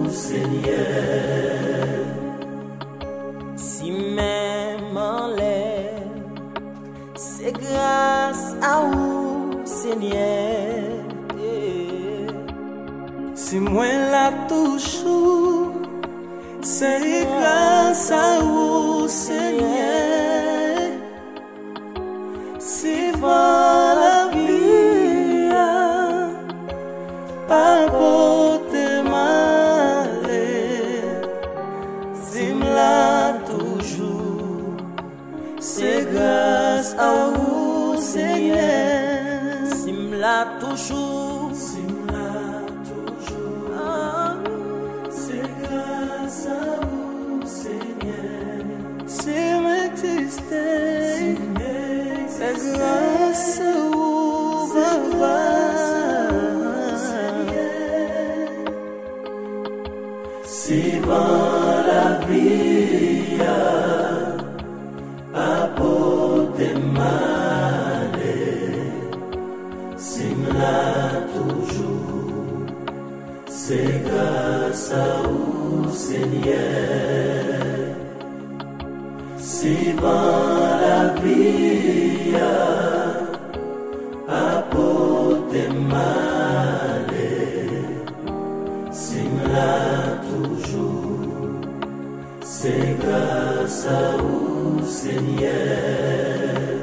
Seigneur. Si même en l'air, c'est grâce à vous, Seigneur. Si moi là toujours, c'est grâce à vous, Seigneur. Si va la vie, pas porter mal, si là toujours, c'est grâce à vous, Seigneur. Si là toujours, c'est grâce à vous, Seigneur. Si m'exister, c'est grâce à vous, Papa. Si va la vie, pas porter mal, si là toujours, c'est grâce à vous, Seigneur. Si va la vie, pas porter mal, si là toujours, c'est grâce à vous, Seigneur.